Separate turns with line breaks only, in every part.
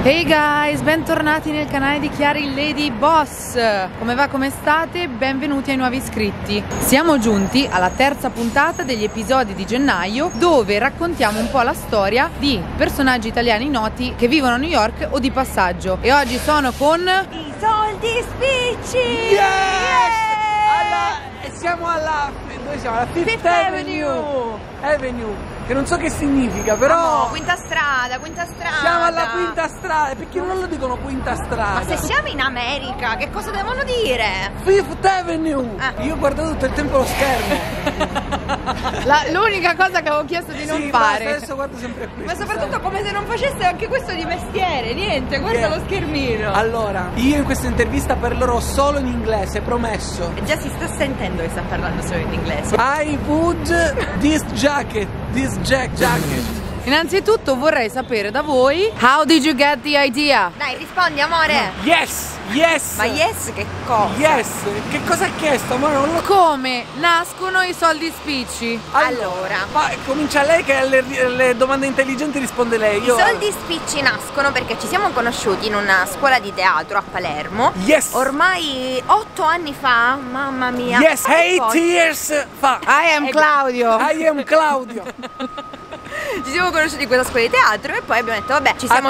Hey guys, bentornati nel canale di Chiari Lady Boss. Come va, come state? Benvenuti ai nuovi iscritti. Siamo giunti alla terza puntata degli episodi di gennaio, dove raccontiamo un po' la storia di personaggi italiani noti che vivono a New York o di passaggio. E oggi sono con
i soldi spicci!
Yes!
Siamo alla... dove siamo? Alla Fifth Avenue, che non so che significa, però...
No, quinta strada, quinta strada.
Siamo alla quinta strada, perché non lo dicono quinta strada?
Ma se siamo in America, che cosa devono dire?
Fifth Avenue! Io guardo tutto il tempo lo schermo.
l'unica cosa che avevo chiesto di non fare.
Basta, adesso guardo sempre qui.
Ma soprattutto come se non facesse anche questo di mestiere, niente, guarda lo schermino.
Allora, io in questa intervista parlerò solo in inglese, promesso.
Già si sta sentendo che sta parlando solo in inglese.
I would this jacket.
Innanzitutto vorrei sapere da voi: how did you get the idea?
Dai, rispondi, amore.
Yes!
Ma yes che cosa?
Yes! Che cosa hai chiesto? Ma non lo...
Come nascono i soldi spicci?
Allora,
ma comincia lei, che alle domande intelligenti risponde lei.
I soldi spicci nascono perché ci siamo conosciuti in una scuola di teatro a Palermo.
Yes!
Ormai 8 anni fa, mamma mia.
Yes, 8 years fa.
I am Claudio.
I am Claudio.
Ci siamo conosciuti in quella scuola di teatro e poi abbiamo detto vabbè, ci siamo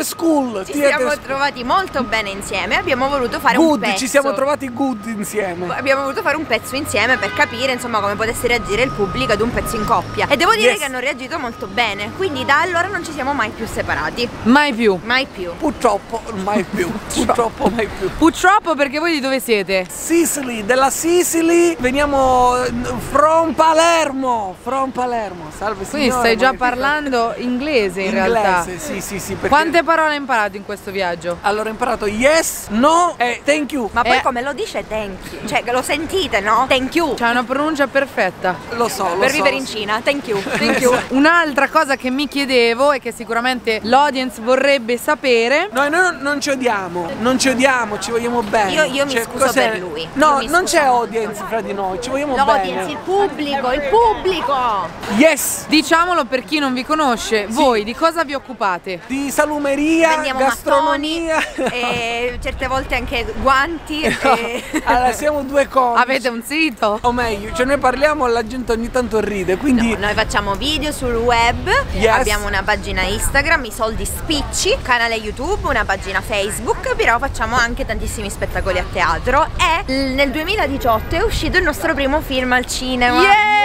trovati molto bene insieme. Abbiamo voluto fare un pezzo.
Ci siamo trovati good insieme.
Abbiamo voluto fare un pezzo insieme per capire insomma come potesse reagire il pubblico ad un pezzo in coppia. E devo dire che hanno reagito molto bene. Quindi da allora non ci siamo mai più separati.
Mai più.
Mai più.
Purtroppo mai più. Purtroppo mai più.
Purtroppo, perché voi di dove siete?
Sicily, della Sicily. Veniamo from Palermo. Salve signore.
Quindi stai già parlando inglese in realtà.
Sì. Perché...
Quante parole hai imparato in questo viaggio?
Allora ho imparato yes, no e thank you.
Ma poi come lo dice thank you? Cioè lo sentite, no? Thank you.
C'è una pronuncia perfetta.
Lo so.
Per vivere in Cina, thank you.
Un'altra cosa che mi chiedevo e che sicuramente l'audience vorrebbe sapere.
Noi non ci odiamo, ci vogliamo bene.
Io mi scuso per lui.
No, non c'è audience fra di noi, ci vogliamo bene.
L'audience, il pubblico.
Yes!
Diciamolo per chi non vi conosce, voi di cosa vi occupate?
Di salumeria,
vendiamo
gastronomia
e certe volte anche guanti.
Allora siamo due comici.
Avete un sito?
O meglio, cioè noi parliamo e la gente ogni tanto ride, quindi...
No, noi facciamo video sul web, abbiamo una pagina Instagram, i soldi spicci, canale YouTube, una pagina Facebook, però facciamo anche tantissimi spettacoli a teatro e nel 2018 è uscito il nostro primo film al cinema.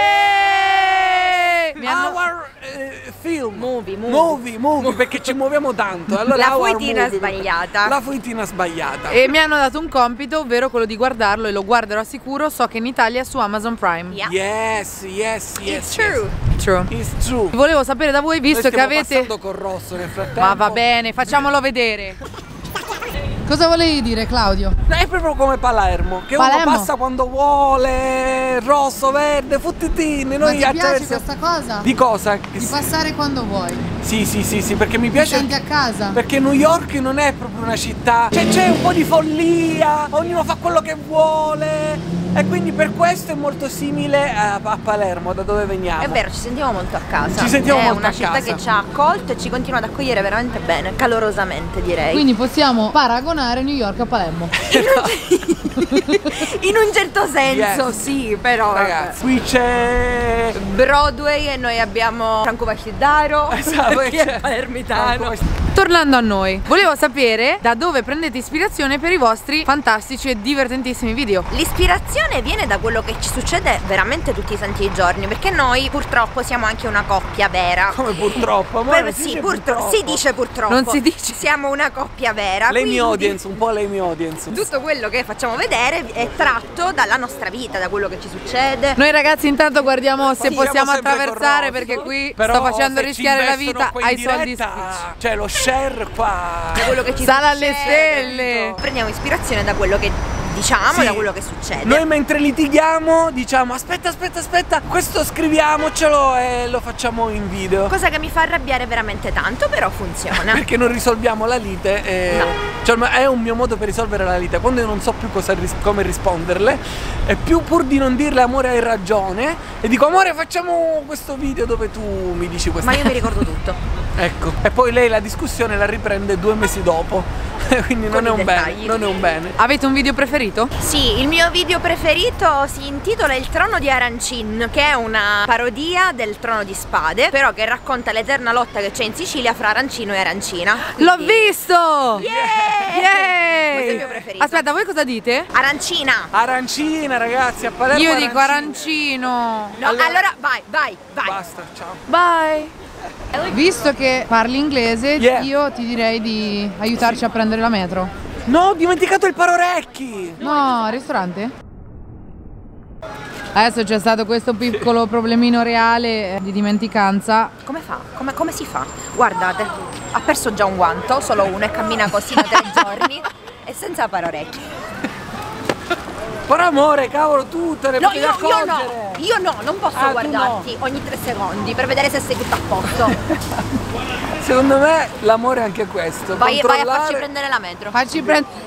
Our film
movie,
perché ci muoviamo tanto. Allora,
la fuitina sbagliata.
E mi hanno dato un compito, ovvero quello di guardarlo, e lo guarderò sicuro. So che in Italia è su Amazon Prime.
Yes.
It's true.
It's true.
Volevo sapere da voi, visto che avete...
passando col rosso nel frattempo.
Ma va bene, facciamolo vedere. Cosa volevi dire, Claudio?
È proprio come Palermo, che uno passa quando vuole, rosso, verde, futtitini.
Ma ti piace questa cosa?
Di cosa?
Di passare quando vuoi.
Sì, perché mi piace.
Ti senti a casa?
Perché New York non è proprio una città, c'è un po' di follia, ognuno fa quello che vuole. E quindi per questo è molto simile a Palermo, da dove veniamo.
È vero, ci sentiamo molto a casa.
È
una città che ci ha accolto e ci continua ad accogliere veramente bene, calorosamente direi.
Quindi possiamo paragonare New York a Palermo.
In un certo senso, sì, però
ragazzi, qui c'è
Broadway e noi abbiamo Franco Vascidaro, che è palermitano.
Tornando a noi, volevo sapere da dove prendete ispirazione per i vostri fantastici e divertentissimi video.
L'ispirazione viene da quello che ci succede veramente tutti i santi giorni, perché noi purtroppo siamo anche una coppia vera.
Come purtroppo?
Si dice purtroppo.
Non si dice.
Siamo una coppia vera.
Lei mi audience, un po' lei mi audience.
Tutto quello che facciamo vedere è tratto dalla nostra vita, da quello che ci succede.
Noi ragazzi intanto guardiamo se possiamo
sempre
attraversare,
corroso,
perché qui
però
sto facendo
se
rischiare la vita ai soldi
diretta,
spicci.
cioè lo share qua.
Da quello che ci
Sale
succede.
alle stelle.
Prendiamo ispirazione da quello che diciamo,
Sì.
da quello che succede.
Noi mentre litighiamo diciamo aspetta, questo scriviamocelo e lo facciamo in video.
Cosa che mi fa arrabbiare veramente tanto, però funziona.
Perché non risolviamo la lite e...
No.
Cioè, è un mio modo per risolvere la lite. Quando io non so più come risponderle, e più pur di non dirle amore hai ragione, e dico amore facciamo questo video dove tu mi dici questa
Ma io mi ricordo tutto.
Ecco. E poi lei la discussione la riprende 2 mesi dopo. Quindi non è un bene. Non è un bene.
Avete un video preferito?
Sì, il mio video preferito si intitola Il trono di Arancin, che è una parodia del Trono di Spade, però che racconta l'eterna lotta che c'è in Sicilia fra Arancino e Arancina.
L'ho
Quindi-
visto!
Yeah! Questo è il mio preferito.
Aspetta, voi cosa dite?
Arancina!
Arancina, ragazzi, a Palermo.
Io dico
arancino.
arancino.
No, allora vai.
Basta, ciao.
Bye. Visto che parli inglese,
Yeah.
Io ti direi di aiutarci a prendere la metro.
No, ho dimenticato il parorecchi.
No, al ristorante? Adesso c'è stato questo piccolo problemino reale di dimenticanza.
Come fa? Come si fa? Guardate, ha perso già un guanto, solo uno, e cammina così da 3 giorni e senza parorecchi.
Per amore, cavolo, tu te ne
No,
potevi
io
accorgere.
no, io no, non posso
Ah, tu
guardarti ogni 3 secondi per vedere se sei tutto a posto.
Secondo me l'amore è anche questo.
Vai a farci
controllare-
prendere la metro.
Facci prendere.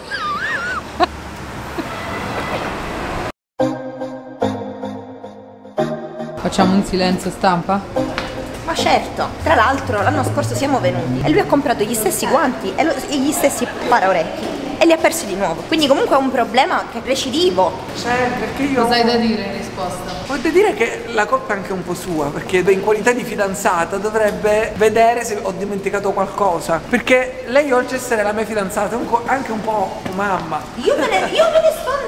Facciamo un silenzio stampa?
Ma certo, tra l'altro l'anno scorso siamo venuti e lui ha comprato gli stessi guanti e gli stessi paraorecchi e li ha persi di nuovo. Quindi comunque è un problema che è recidivo.
Perché io
Cosa hai da dire in risposta?
voglio dire che la colpa è anche un po' sua, perché in qualità di fidanzata dovrebbe vedere se ho dimenticato qualcosa. Perché lei, oltre ad essere la mia fidanzata, è anche un po' mamma.
Io me ne sto...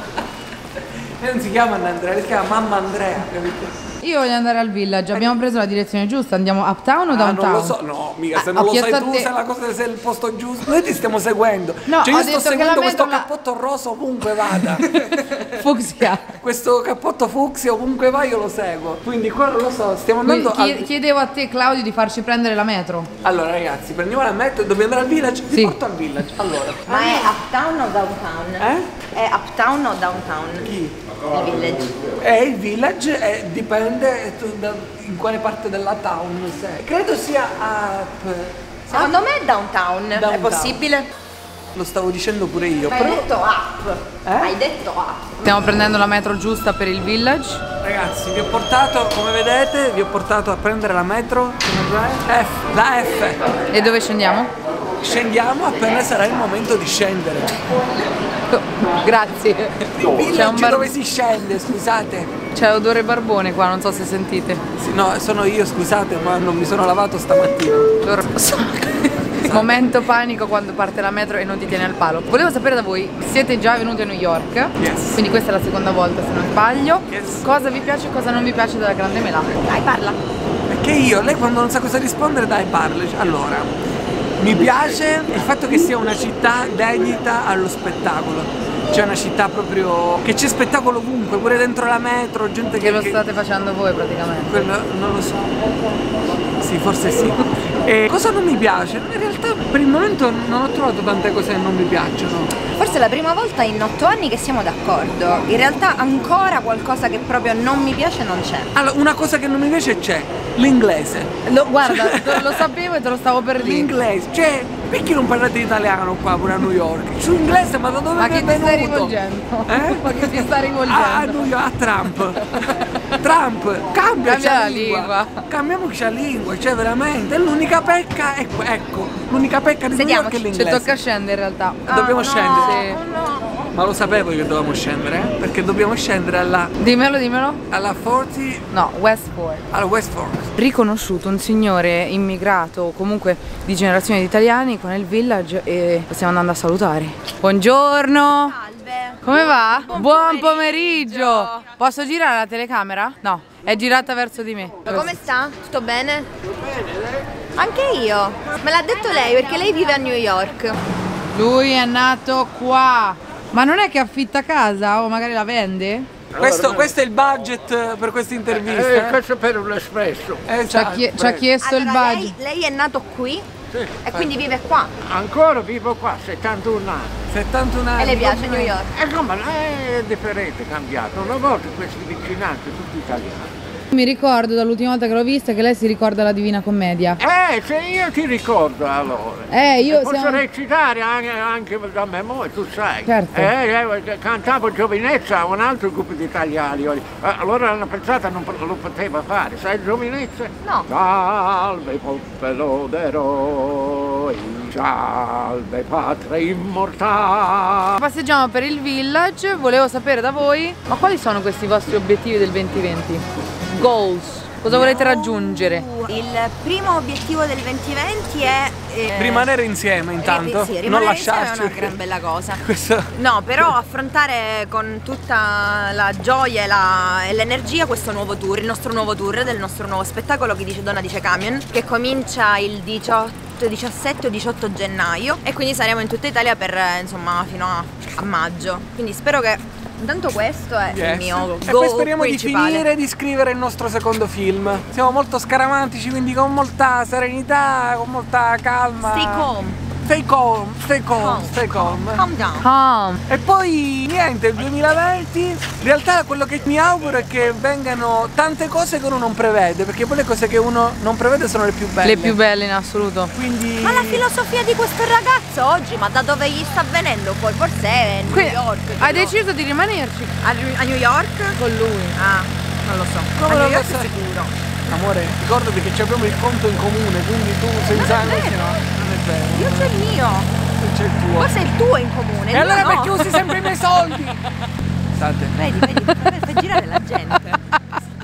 Lei non si chiama Anna Andrea, lei si chiama mamma Andrea, capito?
Io voglio andare al village, abbiamo preso la direzione giusta, andiamo uptown o downtown?
Non lo so, no, mica se
Ah,
non
ho
lo sai
chiesto a
tu,
te.
se la cosa se è il posto giusto. Noi ti stiamo seguendo.
No,
cioè
ho
io sto
detto che
seguendo
la
questo
metro
cappotto rosso ovunque vada.
Fucsia.
Questo cappotto fucsia ovunque va io lo seguo. Quindi qua non lo so, stiamo andando
Chiedevo a te, Claudio, di farci prendere la metro.
Allora ragazzi, prendiamo la metro, dobbiamo andare al village? Vi
Sì.
porto al village. Allora.
Ma è uptown o downtown? È uptown o downtown?
Chi?
Il village.
Il village dipende in quale parte della town sei. Credo sia up.
Secondo me è downtown. È
Downtown.
possibile?
Lo stavo dicendo pure io.
Ma hai detto up. Hai detto up.
Stiamo prendendo la metro giusta per il village.
Ragazzi, vi ho portato, come vedete, vi ho portato a prendere la metro. F, la F.
E dove scendiamo?
Scendiamo appena sarà il momento di scendere.
Grazie.
Il village dove si scende, scusate.
C'è odore barbone qua, non so se sentite.
Sì, no, sono io, scusate, ma non mi sono lavato stamattina.
Momento panico quando parte la metro e non ti tiene al palo. Volevo sapere da voi, siete già venuti a New York?
Yes.
Quindi questa è la seconda volta se non sbaglio.
Yes.
Cosa vi piace e cosa non vi piace della Grande Mela?
Dai, parla.
Perché io, lei quando non sa cosa rispondere, dai, parla. Allora, mi piace il fatto che sia una città dedita allo spettacolo. C'è una città proprio che c'è spettacolo ovunque, pure dentro la metro, gente
Che lo state facendo voi praticamente.
quello non lo so. Sì, forse sì. E cosa non mi piace? In realtà per il momento non ho trovato tante cose che non mi piacciono.
Forse è la prima volta in 8 anni che siamo d'accordo. In realtà ancora qualcosa che proprio non mi piace non c'è.
Allora, una cosa che non mi piace c'è l'inglese.
Guarda, lo sapevo e te lo stavo per dire.
L'inglese, cioè, perché non parlate italiano qua pure a New York? Su inglese, ma da dove
Ma
è
chi ti
venuto?
stai rivolgendo?
Eh?
Ma chi ti sta rivolgendo?
A New York, a Trump. Trump, cambia
la
lingua.
lingua.
Cambiamoci la lingua, cioè veramente, l'unica pecca è ecco, l'unica pecca di New York è
Sediamoci.
Ci
l'inglese.
tocca scendere in realtà.
Dobbiamo scendere.
Sì.
Ma lo sapevo che dovevamo scendere, perché dobbiamo scendere
Dimmelo.
alla 40,
No, Westport.
alla Westport.
Riconosciuto un signore immigrato, comunque di generazione di italiani, qua nel village e lo stiamo andando a salutare. Buongiorno!
Salve.
Come va?
Buon
pomeriggio! Posso girare la telecamera? No, è girata verso di me.
Ma come sta? Tutto bene? Anche io. Me l'ha detto lei perché lei vive a New York.
Lui è nato qua. Ma non è che affitta casa o magari la vende?
Questo è il budget per questa intervista.
Questo per un espresso.
Esatto.
Ci ha chiesto il
Allora,
budget.
lei è nato qui? Sì. E quindi vive qua?
Ancora vivo qua, 71 anni.
71 anni.
E le piace New York?
Insomma, è differente, è cambiato. Una volta questi vicinanze tutti italiani.
Mi ricordo dall'ultima volta che l'ho vista che lei si ricorda la Divina Commedia.
Se io ti ricordo allora.
Io
posso recitare anche da memoria, tu sai.
Certo.
Cantavo Giovinezza a un altro gruppo di italiani. Allora hanno pensato non lo poteva fare. Sai Giovinezza?
No.
Salve popolo d'eroi, salve patria immortale.
Passeggiamo per il village, volevo sapere da voi, ma quali sono questi vostri obiettivi del 2020? Goals, cosa volete raggiungere?
Il primo obiettivo del 2020 è
rimanere insieme intanto,
sì,
non
rimanere
lasciarci.
insieme è una gran bella cosa.
Questo...
No, però affrontare con tutta la gioia e l'energia questo nuovo tour, il nostro nuovo tour del nostro nuovo spettacolo Chi dice donna dice camion, che comincia il 17 o 18 gennaio e quindi saremo in tutta Italia per insomma fino a maggio. Quindi spero che intanto questo è il mio goal
e poi speriamo
principale.
di finire di scrivere il nostro secondo film. Siamo molto scaramantici, quindi con molta serenità, con molta calma.
Stay calm.
Stay calm, stay calm, stay calm.
Calm down.
E poi niente, il 2020 in realtà quello che mi auguro è che vengano tante cose che uno non prevede, perché poi le cose che uno non prevede sono le più belle.
Le più belle in assoluto.
Quindi...
Ma la filosofia di questo ragazzo oggi, ma da dove gli sta venendo poi? Forse è New York.
Hai deciso di rimanerci
A New York?
con lui.
Ah, non lo so.
Come
A
non
New
lo
York
sai?
sicuro.
Amore, ricordati che abbiamo il conto in comune, quindi tu senza
Non è vero.
non è vero.
Io c'ho il mio.
C'è il tuo.
Forse il tuo è in comune.
E allora
no.
perché usi sempre i miei soldi? State.
Vedi, fai girare la gente.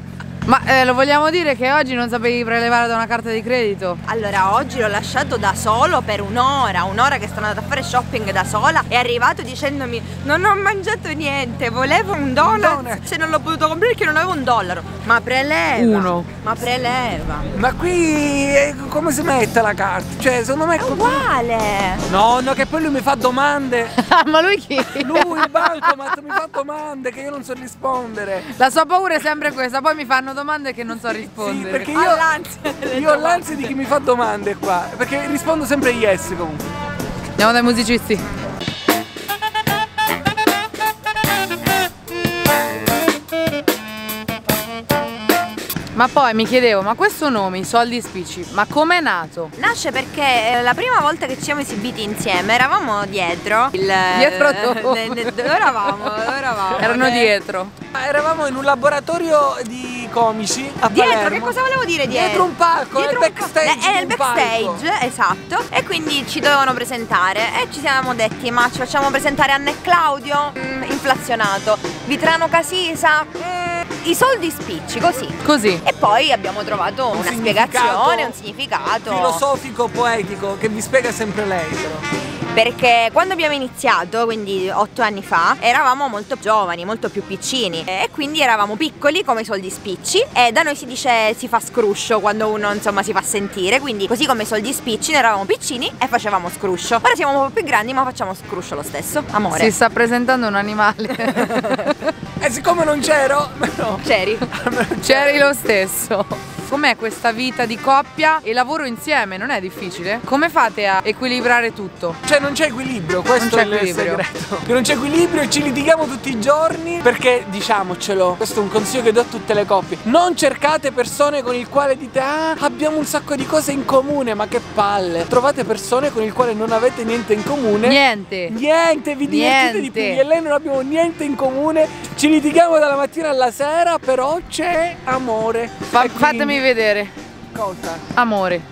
Ma lo vogliamo dire che oggi non sapevi prelevare da una carta di credito?
Allora, oggi l'ho lasciato da solo per un'ora che sono andata a fare shopping da sola. È arrivato dicendomi: non ho mangiato niente, volevo un donut. Se non l'ho potuto comprare perché non avevo $1. Ma preleva. Ma preleva.
Ma qui come si mette la carta? Cioè, secondo me
È uguale.
No, che poi lui mi fa domande.
Ma lui chi?
Lui, il bancomat, mi fa domande che io non so rispondere.
La sua paura è sempre questa, poi mi fanno domande che non so
Sì,
rispondere.
perché
All'ansia
io ho l'ansia di chi mi fa domande qua. Perché rispondo sempre yes comunque.
Andiamo dai musicisti. Ma poi mi chiedevo, ma questo nome, I soldi spicci, ma com'è nato?
Nasce perché la prima volta che ci siamo esibiti insieme eravamo dietro
Dietro dove?
dove eravamo?
Erano dietro.
Eravamo in un laboratorio di comici a
Dietro,
Palermo.
che cosa volevo dire dietro?
Dietro un palco,
Dietro
nel
un
backstage.
è nel
di un palco.
backstage, esatto. E quindi ci dovevano presentare e ci siamo detti: ma ci facciamo presentare Anna e Claudio? Inflazionato. Vitrano Casisa? I soldi spicci, così. E poi abbiamo trovato una spiegazione, un significato
filosofico, poetico, che vi spiega sempre lei però.
Perché quando abbiamo iniziato, quindi 8 anni fa, eravamo molto giovani, molto più piccini e quindi eravamo piccoli come i soldi spicci e da noi si dice si fa scruscio quando uno insomma si fa sentire, quindi così come i soldi spicci noi eravamo piccini e facevamo scruscio. Ora siamo un po' più grandi ma facciamo scruscio lo stesso, amore.
Si sta presentando un animale.
E siccome non c'ero, no.
C'eri lo stesso. Com'è questa vita di coppia e lavoro insieme? Non è difficile? Come fate a equilibrare tutto?
Cioè non c'è equilibrio, questo è il segreto. Che non c'è equilibrio e ci litighiamo tutti i giorni. Perché diciamocelo, questo è un consiglio che do a tutte le coppie: non cercate persone con il quale dite ah, abbiamo un sacco di cose in comune, ma che palle. Trovate persone con il quale non avete niente in comune.
Niente,
vi divertite di più. Io e lei non abbiamo niente in comune. Ci litighiamo dalla mattina alla sera, però c'è amore.
Fatemi vedere.
Cosa?
Amore.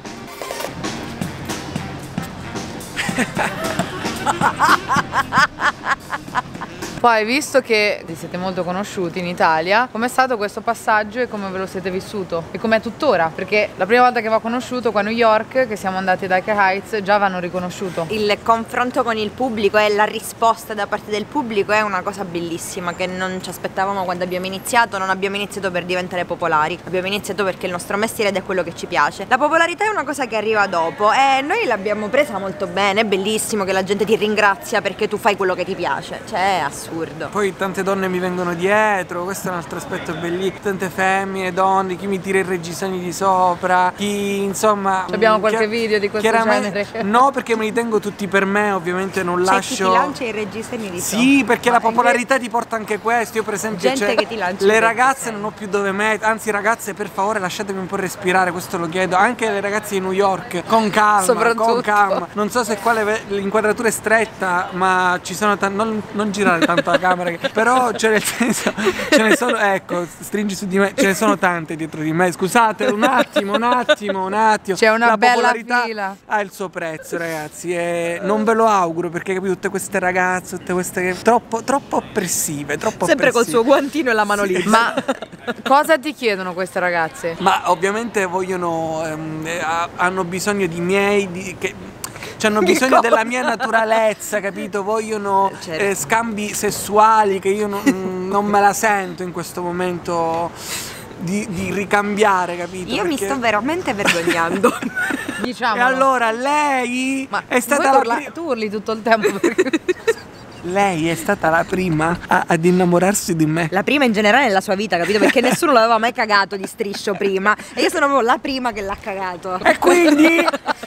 Poi, visto che vi siete molto conosciuti in Italia, com'è stato questo passaggio e come ve lo siete vissuto? E com'è tuttora? Perché la prima volta che vi ho conosciuto qua a New York, che siamo andati ad Hyker Heights, già vi hanno riconosciuto.
Il confronto con il pubblico e la risposta da parte del pubblico è una cosa bellissima che non ci aspettavamo quando abbiamo iniziato. Non abbiamo iniziato per diventare popolari, abbiamo iniziato perché il nostro mestiere ed è quello che ci piace. La popolarità è una cosa che arriva dopo e noi l'abbiamo presa molto bene. È bellissimo che la gente ti ringrazia perché tu fai quello che ti piace, cioè è assurdo. assurdo.
Poi tante donne mi vengono dietro, questo è un altro aspetto bellissimo. Tante femmine, donne, chi mi tira i reggiseni di sopra, chi insomma.
Abbiamo qualche video di questo genere?
No, perché me li tengo tutti per me, ovviamente non lascio.
Chi ti lancia i reggiseni di sopra?
Sì, perché la popolarità ti porta anche questo. Io per esempio
Gente che ti lancia
le ragazze non ho più dove mettere. Anzi ragazze, per favore lasciatemi un po' respirare, questo lo chiedo. Anche le ragazze di New York, con calma,
soprattutto.
con calma. Non so se l'inquadratura è stretta, ma ci sono non girare tanto la camera, però cioè nel senso ce ne sono, ecco, stringi su di me, ce ne sono tante dietro di me. Scusate, un attimo.
C'è una
la
bella
popolarità
fila.
ha il suo prezzo, ragazzi, e non ve lo auguro, perché capito, tutte queste ragazze, tutte queste troppo oppressive,
Sempre col suo guantino e la mano lì.
Ma cosa ti chiedono queste ragazze?
Ma ovviamente vogliono, hanno bisogno di miei, hanno bisogno della mia naturalezza, capito? Vogliono scambi sessuali che io non me la sento in questo momento di ricambiare, capito?
Io mi sto veramente vergognando.
Diciamo.
E allora lei è stata
tu urli tutto il tempo perché...
Lei è stata la prima ad innamorarsi di me.
La prima in generale nella sua vita, capito? Perché nessuno l'aveva mai cagato di striscio prima. E io sono proprio la prima che l'ha cagato.
E quindi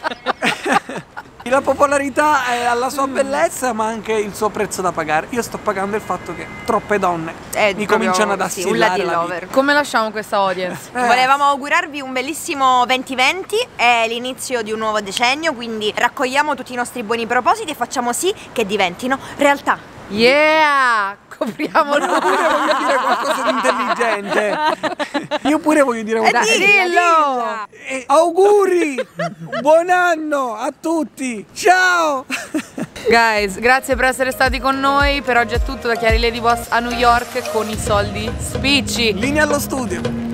la popolarità ha la sua bellezza, ma anche il suo prezzo da pagare. Io sto pagando il fatto che troppe donne mi cominciano ad assillare
un Latin
la
lover.
vita.
Come lasciamo questa audience?
Volevamo augurarvi un bellissimo 2020, è l'inizio di un nuovo decennio, quindi raccogliamo tutti i nostri buoni propositi e facciamo sì che diventino realtà.
Yeah! Copriamo
Io pure voglio dire qualcosa di intelligente. Io pure voglio dire qualcosa di
dillo!
Auguri! Buon anno a tutti! Ciao!
Guys, grazie per essere stati con noi. Per oggi è tutto da Chiari Lady Boss a New York con i soldi spicci.
Linea allo studio.